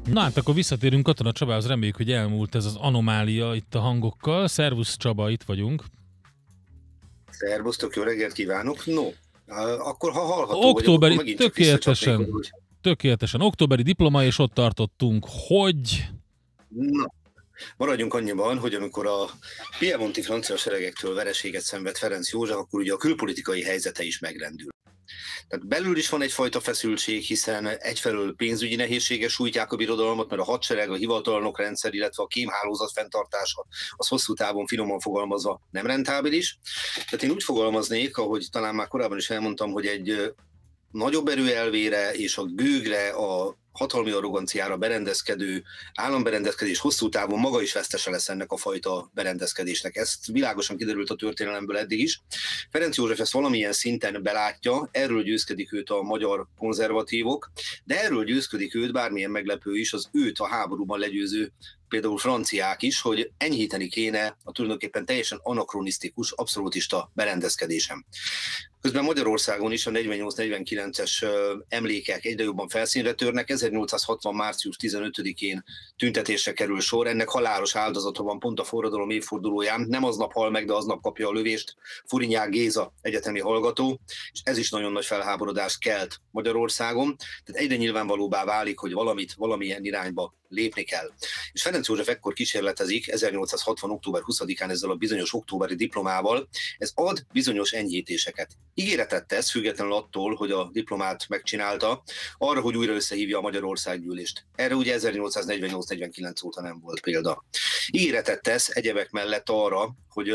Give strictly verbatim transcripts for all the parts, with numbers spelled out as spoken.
Na hát akkor visszatérünk Katona Csabához, reméljük, hogy elmúlt ez az anomália itt a hangokkal. Szervusz Csaba, itt vagyunk. Szervusztok, jó reggelt kívánok. No, akkor ha hallható Októberi, vagyok, akkor megint csak tökéletesen, tökéletesen. Októberi diploma, és ott tartottunk, hogy... Na, maradjunk annyiban, hogy amikor a piemonti francia seregektől vereséget szenved Ferenc József, akkor ugye a külpolitikai helyzete is megrendül. Tehát belül is van egyfajta feszültség, hiszen egyfelől pénzügyi nehézségek sújtják a birodalmat, mert a hadsereg, a hivatalnok rendszer, illetve a kémhálózat fenntartása az hosszú távon finoman fogalmazva nem rentábilis. Tehát én úgy fogalmaznék, ahogy talán már korábban is elmondtam, hogy egy nagyobb erőelvére és a gőgre, a hatalmi arroganciára berendezkedő államberendezkedés hosszú távon maga is vesztese lesz ennek a fajta berendezkedésnek. Ezt világosan kiderült a történelemből eddig is. Ferenc József ezt valamilyen szinten belátja, erről győzkedik őt a magyar konzervatívok, de erről győzkedik őt, bármilyen meglepő is, az őt a háborúban legyőző például franciák is, hogy enyhíteni kéne a tulajdonképpen teljesen anakronisztikus, abszolútista berendezkedésem. Közben Magyarországon is a negyvennyolc negyvenkilences emlékek egyre jobban felszínre törnek. ezernyolcszázhatvan. március tizenötödikén tüntetésre kerül sor. Ennek halálos áldozata van pont a forradalom évfordulóján. Nem aznap hal meg, de aznap kapja a lövést Furinyák Géza egyetemi hallgató, és ez is nagyon nagy felháborodást kelt Magyarországon. Tehát egyre nyilvánvalóbbá válik, hogy valamit valamilyen irányba lépni kell. És Ferenc József ekkor kísérletezik ezernyolcszázhatvan. október huszadikán ezzel a bizonyos októberi diplomával. Ez ad bizonyos enyhítéseket. Ígéretet tesz, függetlenül attól, hogy a diplomát megcsinálta, arra, hogy újra összehívja a Magyarországgyűlést. Erre ugye ezernyolcszáznegyvennyolc negyvenkilenc óta nem volt példa. Ígéretet tesz egyebek mellett arra, hogy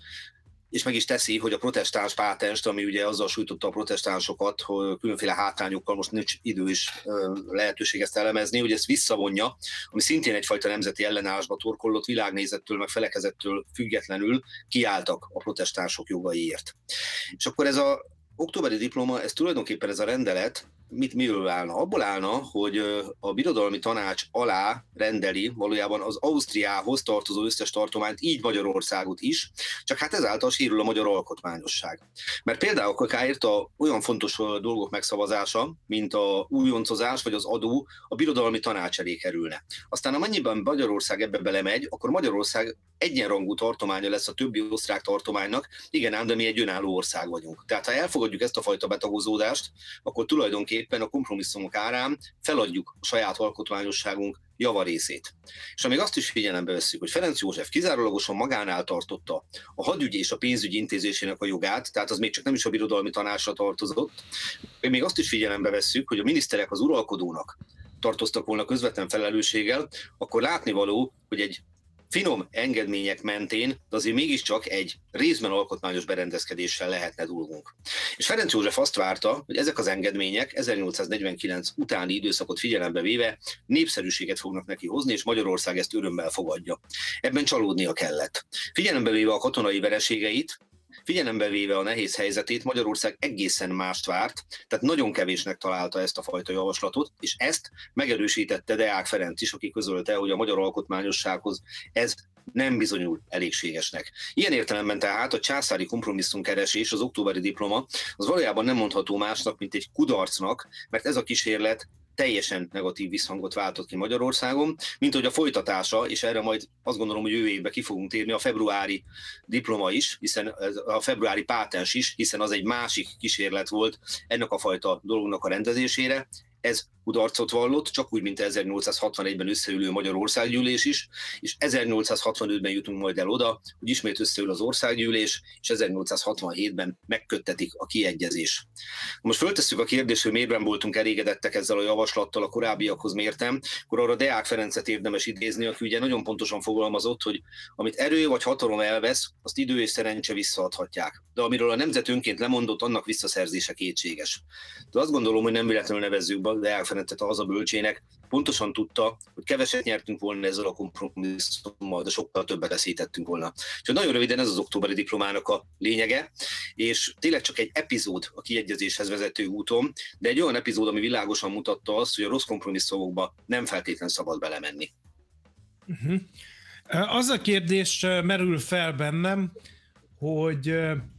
és meg is teszi, hogy a protestáns pátenst, ami ugye azzal sújtotta a protestánsokat, hogy különféle hátrányokkal, most nincs idő is lehetőség ezt elemezni, hogy ezt visszavonja, ami szintén egyfajta nemzeti ellenállásba torkollott, világnézettől, meg felekezettől függetlenül kiálltak a protestánsok jogaiért. És akkor ez a októberi diploma, ez tulajdonképpen ez a rendelet, mit miről állna? Abból állna, hogy a birodalmi tanács alá rendeli valójában az Ausztriához tartozó összes tartományt, így Magyarországot is, csak hát ezáltal sérül a magyar alkotmányosság. Mert például akár írta olyan fontos dolgok megszavazása, mint a újoncozás vagy az adó, a birodalmi tanács elé kerülne. Aztán amennyiben Magyarország ebbe belemegy, akkor Magyarország egyenrangú tartománya lesz a többi osztrák tartománynak, igen ám, de mi egy önálló ország vagyunk. Tehát ha elfogadjuk ezt a fajta betagozódást, akkor tulajdonképpen a kompromisszumok árán feladjuk a saját alkotmányosságunk javarészét. És amíg azt is figyelembe vesszük, hogy Ferenc József kizárólagosan magánál tartotta a hadügy és a pénzügy intézésének a jogát, tehát az még csak nem is a birodalmi tanácsra tartozott, még azt is figyelembe vesszük, hogy a miniszterek az uralkodónak tartoztak volna közvetlen felelősséggel, akkor látnivaló, hogy egy finom engedmények mentén, de azért mégiscsak egy részben alkotmányos berendezkedéssel lehetne dolgunk. És Ferenc József azt várta, hogy ezek az engedmények ezernyolcszáznegyvenkilenc utáni időszakot figyelembe véve népszerűséget fognak neki hozni, és Magyarország ezt örömmel fogadja. Ebben csalódnia kellett. Figyelembe véve a katonai vereségeit, figyelembe véve a nehéz helyzetét, Magyarország egészen mást várt, tehát nagyon kevésnek találta ezt a fajta javaslatot, és ezt megerősítette Deák Ferenc is, aki közölte, hogy a magyar alkotmányossághoz ez nem bizonyul elégségesnek. Ilyen értelemben tehát a császári kompromisszumkeresés, az októberi diploma, az valójában nem mondható másnak, mint egy kudarcnak, mert ez a kísérlet teljesen negatív visszhangot váltott ki Magyarországon, mint hogy a folytatása, és erre majd azt gondolom, hogy jövő évben ki fogunk térni, a februári diploma is, hiszen a februári pátens is, hiszen az egy másik kísérlet volt ennek a fajta dolognak a rendezésére. Ez kudarcot vallott, csak úgy, mint ezernyolcszázhatvanegyben összeülő Magyar Országgyűlés is, és ezernyolcszázhatvanötben jutunk majd el oda, hogy ismét összeül az Országgyűlés, és ezernyolcszázhatvanhétben megköttetik a kiegyezés. Most föltesszük a kérdést, hogy miért voltunk elégedettek ezzel a javaslattal a korábbiakhoz mértem, akkor arra Deák Ferencet érdemes idézni, aki ugye nagyon pontosan fogalmazott, hogy amit erő vagy hatalom elvesz, azt idő és szerencse visszaadhatják. De amiről a nemzet önként lemondott, annak visszaszerzése kétséges. De azt gondolom, hogy nem véletlenül nevezzük Deák Ferencet a hazabölcsének, pontosan tudta, hogy keveset nyertünk volna ezzel a kompromisszummal, de sokkal többet veszítettünk volna. Úgyhogy nagyon röviden ez az októberi diplomának a lényege, és tényleg csak egy epizód a kiegyezéshez vezető úton, de egy olyan epizód, ami világosan mutatta azt, hogy a rossz kompromisszumokba nem feltétlenül szabad belemenni. Uh-huh. Az a kérdés merül fel bennem, hogy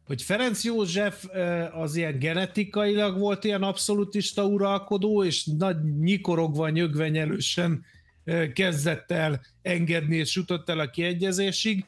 hogy Ferenc József az ilyen genetikailag volt ilyen abszolútista uralkodó, és nagy nyikorogva, nyögvenyelősen kezdett el engedni, és jutott el a kiegyezésig,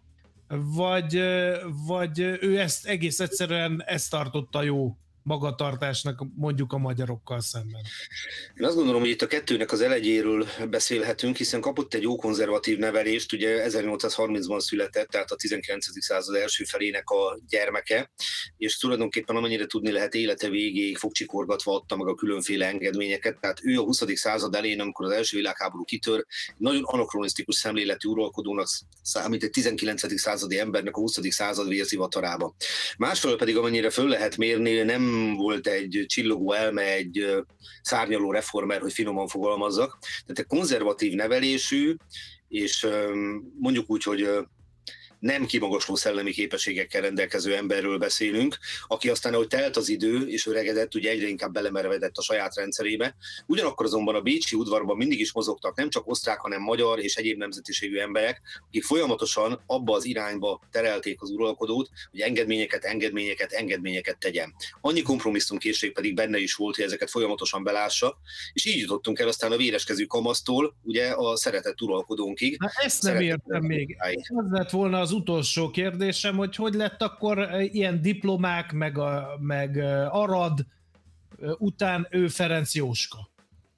vagy, vagy ő ezt egész egyszerűen ezt tartotta jó magatartásnak mondjuk a magyarokkal szemben. Én azt gondolom, hogy itt a kettőnek az elegyéről beszélhetünk, hiszen kapott egy jó konzervatív nevelést, ugye ezernyolcszázharmincban született, tehát a tizenkilencedik század első felének a gyermeke, és tulajdonképpen amennyire tudni lehet, élete végéig fogcsikorgatva adta meg a különféle engedményeket, tehát ő a huszadik század elején, amikor az első világháború kitör, nagyon anakronisztikus szemléletű uralkodónak számít egy tizenkilencedik századi embernek a huszadik század vérzivatarába. Másfelől pedig amennyire föl lehet mérni, nem volt egy csillogó elme, egy szárnyaló reformer, hogy finoman fogalmazzak. Tehát egy konzervatív nevelésű, és mondjuk úgy, hogy nem kimagasló szellemi képességekkel rendelkező emberről beszélünk, aki aztán, ahogy telt az idő, és öregedett, ugye egyre inkább belemerevedett a saját rendszerébe. Ugyanakkor azonban a bécsi udvarban mindig is mozogtak nem csak osztrák, hanem magyar és egyéb nemzetiségű emberek, akik folyamatosan abba az irányba terelték az uralkodót, hogy engedményeket, engedményeket, engedményeket tegyen. Annyi kompromisszumkészség pedig benne is volt, hogy ezeket folyamatosan belássa, és így jutottunk el aztán a véreskezű kamasztól, ugye a szeretett uralkodónkig. Na, ezt nem értem még. Az lett volna az utolsó kérdésem, hogy hogy lett akkor ilyen diplomák, meg, a, meg Arad után ő Ferenc Jóska?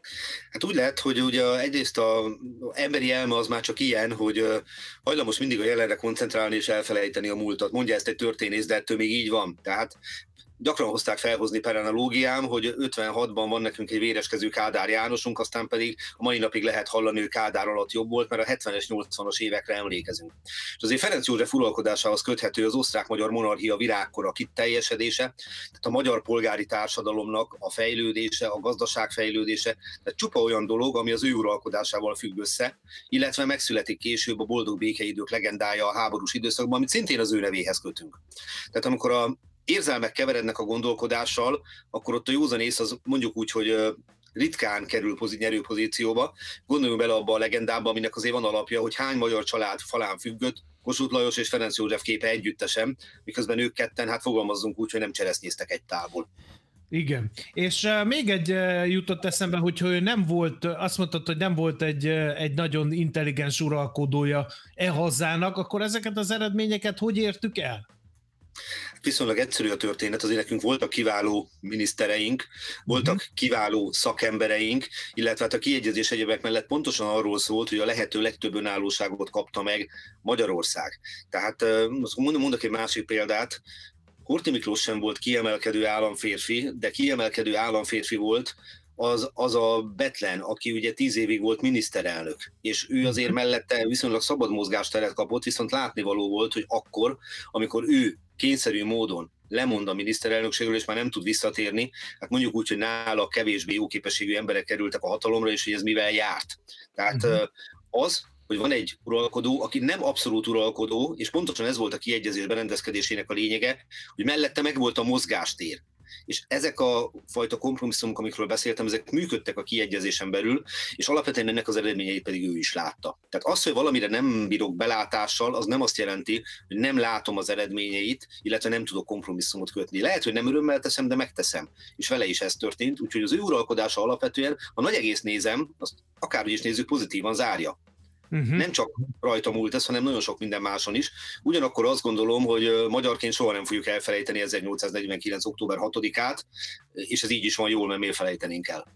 Hát úgy lett, hogy ugye egyrészt az emberi elme az már csak ilyen, hogy hajlamos mindig a jelenre koncentrálni és elfelejteni a múltat. Mondja ezt egy történész, de ettől még így van. Tehát gyakran hozták felhozni per analógiám, hogy ötvenhatban van nekünk egy véreskező Kádár Jánosunk, aztán pedig a mai napig lehet hallani, hogy Kádár alatt jobb volt, mert a hetvenes, nyolcvanas évekre emlékezünk. És azért Ferenc József uralkodásához köthető az osztrák-magyar monarchia virágkora kiteljesedése, tehát a magyar polgári társadalomnak a fejlődése, a gazdaság fejlődése, tehát csupa olyan dolog, ami az ő uralkodásával függ össze, illetve megszületik később a boldog békeidők legendája a háborús időszakban, amit szintén az ő nevéhez kötünk. Tehát amikor a érzelmek keverednek a gondolkodással, akkor ott a józanész az mondjuk úgy, hogy ritkán kerül pozit, nyerő pozícióba. Gondoljunk bele abba a legendába, aminek azért van alapja, hogy hány magyar család falán függött Kossuth Lajos és Ferenc József képe együttesen, miközben ők ketten, hát fogalmazzunk úgy, hogy nem cseresznyéztek egy távol. Igen. És uh, még egy uh, jutott eszembe, hogy ő nem volt, azt mondtad, hogy nem volt egy, uh, egy nagyon intelligens uralkodója e hazának, akkor ezeket az eredményeket hogy értük el? Viszonylag egyszerű a történet, azért nekünk voltak kiváló minisztereink, voltak uh-huh. kiváló szakembereink, illetve hát a kiegyezés egyebek mellett pontosan arról szólt, hogy a lehető legtöbb önállóságot kapta meg Magyarország. Tehát mondok egy másik példát, Horthy Miklós sem volt kiemelkedő államférfi, de kiemelkedő államférfi volt az, az a Bethlen, aki ugye tíz évig volt miniszterelnök, és ő azért mellette viszonylag szabad mozgásteret kapott, viszont látnivaló volt, hogy akkor, amikor ő kényszerű módon lemond a miniszterelnökségről, és már nem tud visszatérni, hát mondjuk úgy, hogy nála kevésbé jó képességű emberek kerültek a hatalomra, és hogy ez mivel járt. Tehát uh-huh. az, hogy van egy uralkodó, aki nem abszolút uralkodó, és pontosan ez volt a kiegyezés berendezkedésének a lényege, hogy mellette megvolt a mozgástér. És ezek a fajta kompromisszumok, amikről beszéltem, ezek működtek a kiegyezésen belül, és alapvetően ennek az eredményeit pedig ő is látta. Tehát az, hogy valamire nem bírok belátással, az nem azt jelenti, hogy nem látom az eredményeit, illetve nem tudok kompromisszumot kötni. Lehet, hogy nem örömmel teszem, de megteszem. És vele is ez történt, úgyhogy az ő uralkodása alapvetően, a nagy egész nézem, azt akárhogy is nézzük, pozitívan zárja. Uh-huh. Nem csak rajta múlt ez, hanem nagyon sok minden máson is. Ugyanakkor azt gondolom, hogy magyarként soha nem fogjuk elfelejteni ezernyolcszáznegyvenkilenc. október hatodikát, és ez így is van jól, mert miért felejtenénk el.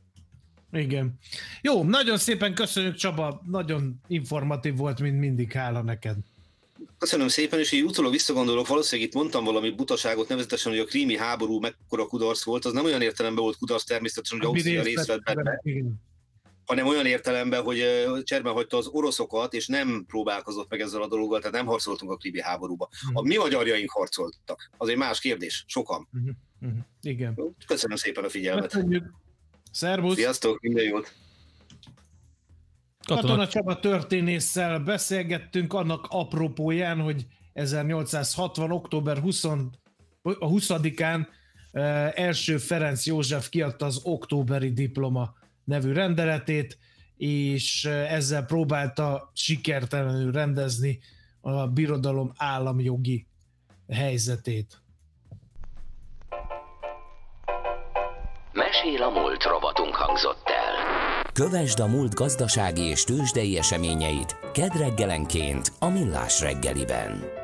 Igen. Jó, nagyon szépen köszönjük, Csaba, nagyon informatív volt, mint mindig, hála neked. Köszönöm szépen, és így utólag visszagondolok, valószínűleg itt mondtam valami butaságot, nevezetesen, hogy a krími háború mekkora kudarc volt, az nem olyan értelemben volt kudarc természetesen, hogy Ausztria részt vett benne, hanem olyan értelemben, hogy cserben hagyta az oroszokat, és nem próbálkozott meg ezzel a dologgal, tehát nem harcoltunk a krími háborúba. A mi magyarjaink harcoltak. Az egy más kérdés, sokan. Uh-huh. Uh-huh. Igen. Köszönöm szépen a figyelmet. Köszönjük. Szervusz. Sziasztok, minden jót. Katona, Katona Csaba történésszel beszélgettünk annak apropóján, hogy ezernyolcszázhatvan. október huszadikán első Ferenc József kiadta az októberi diploma nevű rendeletét, és ezzel próbálta sikertelenül rendezni a birodalom államjogi helyzetét. Mesél a múlt rovatunk hangzott el. Kövesd a múlt gazdasági és tőzsdei eseményeit kedd reggelenként a Millás reggeliben.